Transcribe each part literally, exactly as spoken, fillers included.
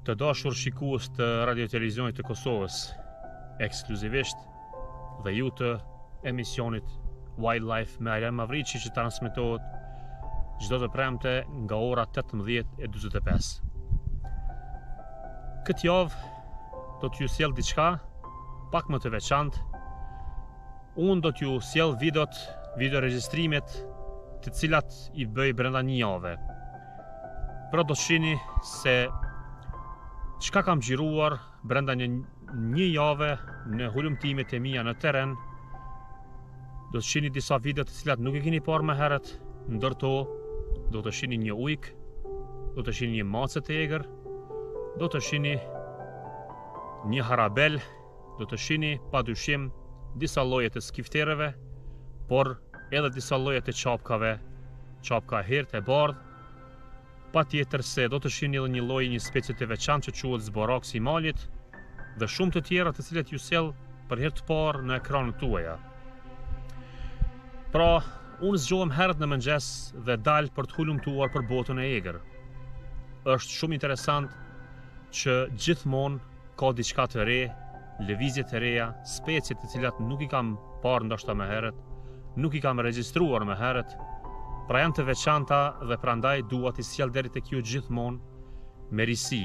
Të dashur shikues të Radio Televizionit të Kosovës, ekskluzivisht dhe ju të emisionit Wildlife me Ajlan Mavriqi që transmetohet çdo të premte nga ora tetëmbëdhjetë e njëzet e pesë. Këtë javë do t'ju sjell diçka pak më të veçantë. Unë do t'ju sjell videot, video regjistrimet të cilat i bëj brenda një jave. Pra do të shihni se çka kam xhiruar brenda një, një jave në hulumtimet e mia në terren. Do të shihni disa video të cilat nuk e keni parë më herët, ndërto do të shihni një ujk, do të shihni një macë të egër, do të shihni një harabel, do të shihni padyshim disa lloje të skifterëve, por edhe disa lloje të çapkave, çapka e herët e bardhë. Pa tjetër se do të shihni edhe një lloj, një specie të veçantë që quhet zboraksi i malit dhe shumë të tjera të cilat ju sjell për herë të parë në ekranet tuaja. Pra, unë zgjohem herët në mëngjes dhe dal për të hulumtuar për botën e egër. Është shumë interesant që gjithmonë ka diçka të re, lëvizje të reja, specie të cilat nuk i kam parë ndoshta më herët, nuk i kam regjistruar më herët. Pra janë të veçanta dhe prandaj dua t'i sjell deri tek ju gjithmonë me risi.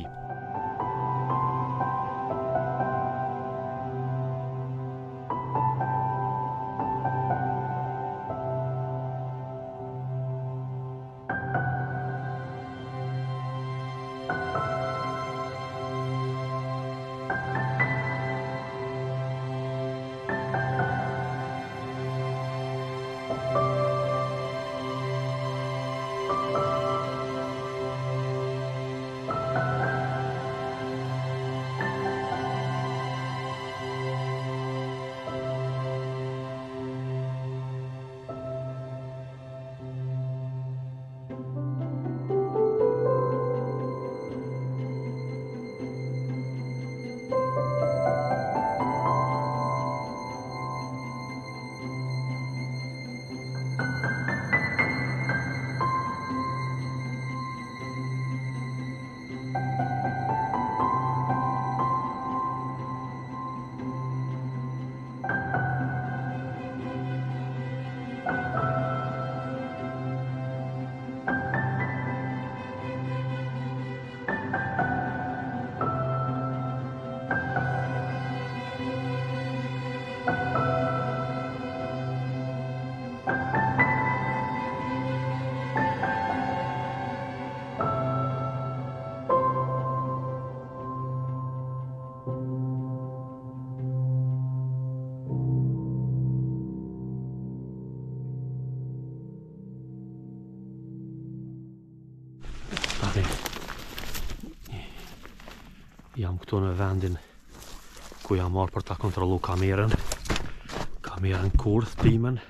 Jam këtu në vendin ku jam marrë për ta kontrollu kamerën. Kamerën kurth, timën.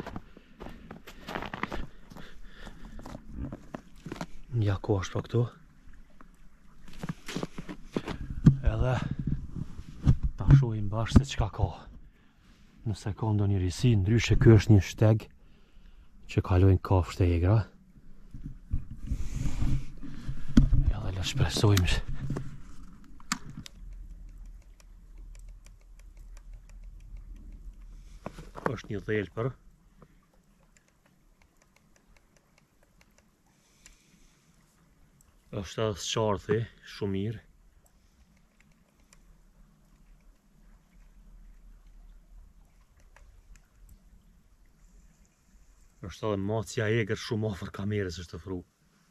Ja ku është për këtu. Edhe ta shohim bashkë se çka ka. Nëse ka ndonjë risi, ndryshe ky është një shteg që kalojnë kafshët e egra. Edhe le shpresojmë. Është një dhelpër. Është edhe sqarthi, shumë mirë. Është edhe macja e egër shumë afër kamerës është të fru.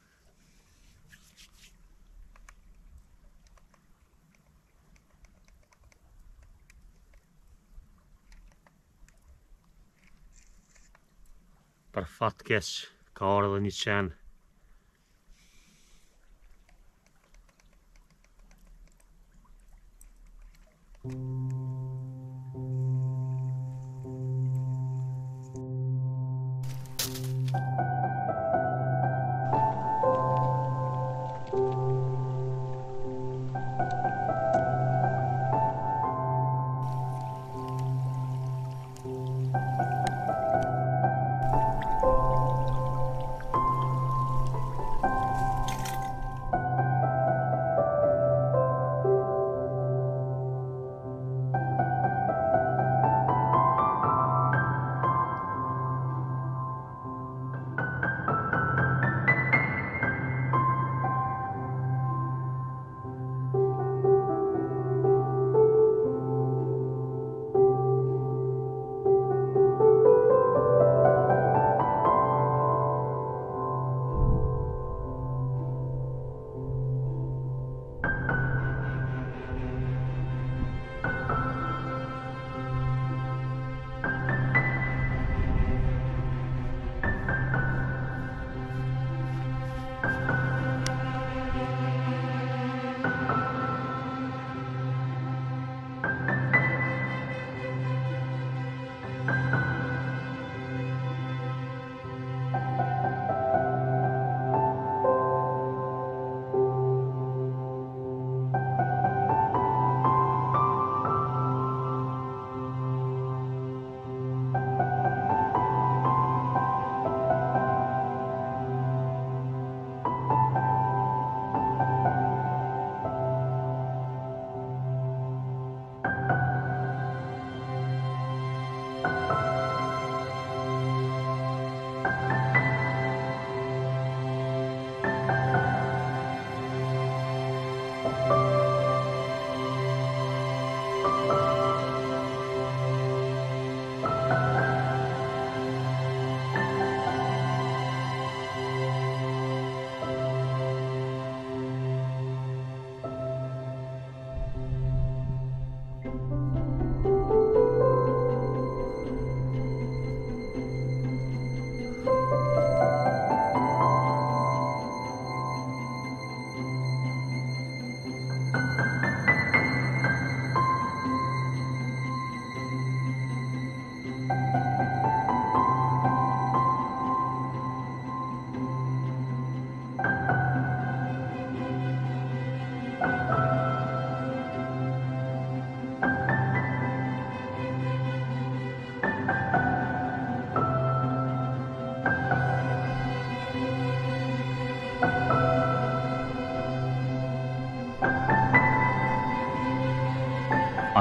Për fat keq, ka ardhur edhe një qen.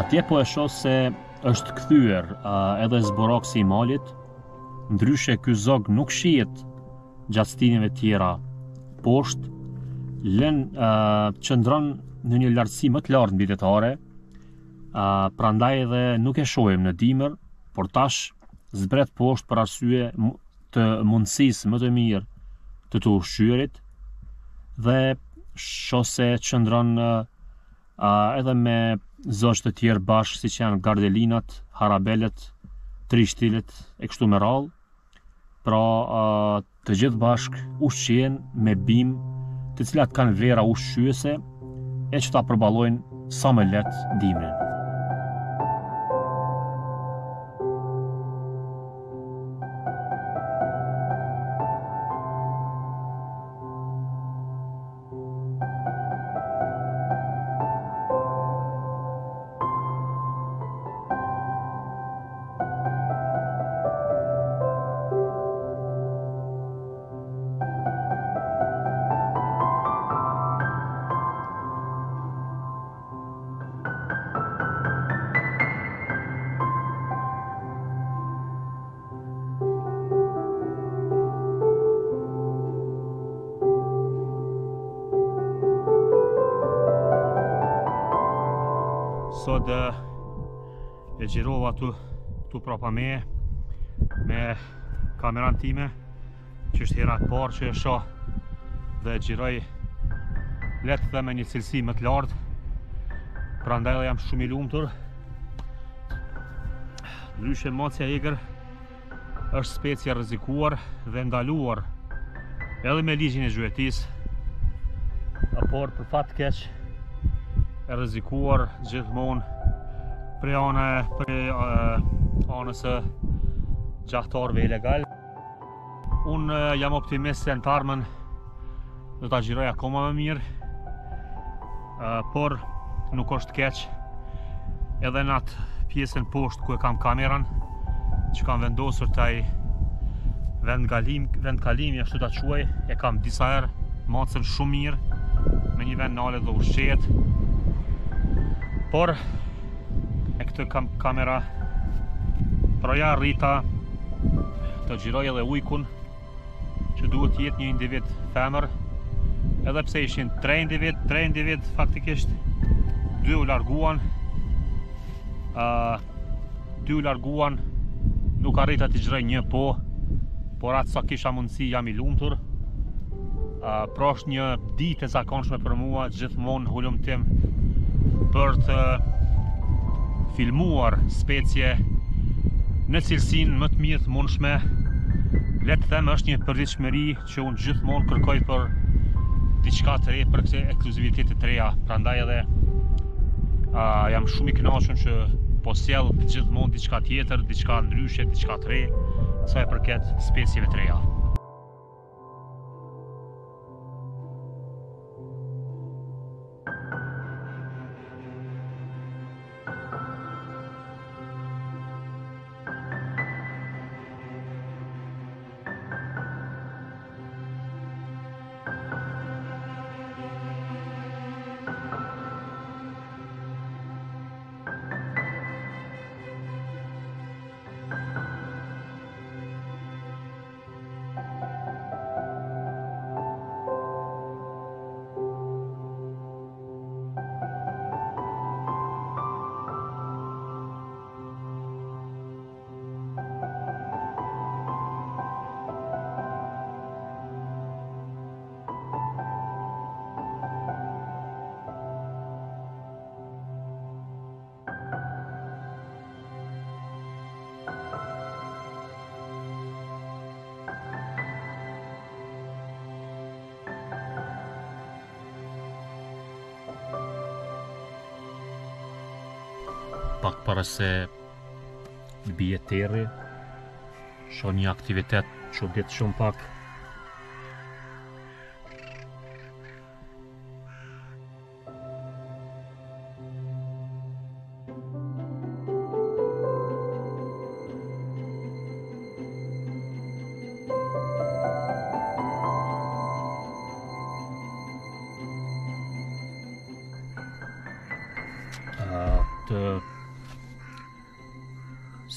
Atje po e shoh se është kthyer uh, edhe zboroksi i malit, ndryshe ky zog nuk shihet gjatë stinjeve tjera poshtë, lën uh, qëndron në një lartësi më të lartë mbi detare, uh, prandaj edhe nuk e shohim në dimër, por tash zbret poshtë për arsye të mundësisë më të mirë të të ushqyerit dhe shoh se qëndron uh, uh, edhe me zogj të tjerë bashkë, siç janë gardelinat, harabelet, trishtilet e kështu me radhë. Pra uh, të gjithë bashkë ushqyen me bimë, të cilat kanë vlera ushqyese e që ta përballojnë sa më lehtë dimrin. Sot e gjirova tu, tu prapa me me kameran time, që është hera e parë që e shoh dhe e gjiroj letë dhe me një cilësi më të lartë, prandaj dhe jam shumë i lumtur. Ndryshe macja egër është specia rrezikuar dhe ndaluar edhe me ligjin e gjuetisë, por për fat të keq e rrezikuar gjithmonë prej anë prej uh, anës së gjahtarëve ilegal. Unë uh, jam optimist se në të ardhmen do ta gjiroj akoma më mirë, uh, por nuk është keq edhe në atë pjesën poshtë ku e kam kameran, që kam vendosur taj vend kalim, vend kalimi ashtu ta quaj, e kam disa herë macën shumë mirë, me një vend nalet dhe ushqet. Por e këtë kam kamera proja rrita të gjiroj edhe ujkun, që duhet jetë një individ femër, edhe pse ishin tre individ, tre individ faktikisht, dy u larguan, uh, dy u larguan, nuk arrita të gjiroj një po, por atë sa kisha mundësi jam i lumtur. Uh, pra është një ditë e zakonshme për mua, gjithmonë hulum tim për të filmuar specie në cilësinë më të mirë të mundshme. Le të them, është një përditshmëri që unë gjithmonë kërkoj për diçka të re, për këtë ekskluzivitet të reja. Prandaj edhe uh, jam shumë i kënaqur që po sjell gjithmonë diçka tjetër, diçka ndryshe, diçka të re, sa e përket specieve të reja. Pak para se të bie terri, shoh një aktivitet çudit shumë pak. Uh, të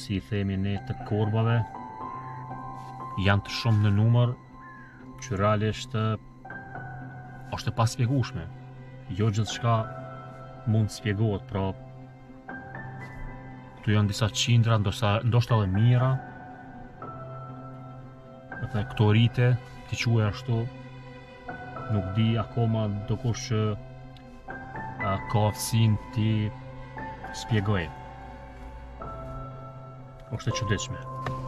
si i themi ne të korbave janë të shumë në numër që realisht është e paspjegueshme. Jo gjithçka mund të spjegohet, pra këtu janë disa qindra, ndoshta ndoshta edhe mira. Dhe këto rite, ti quaj ashtu, nuk di akoma dokush që ka aftësinë ti spjegoj. Është e çuditshme.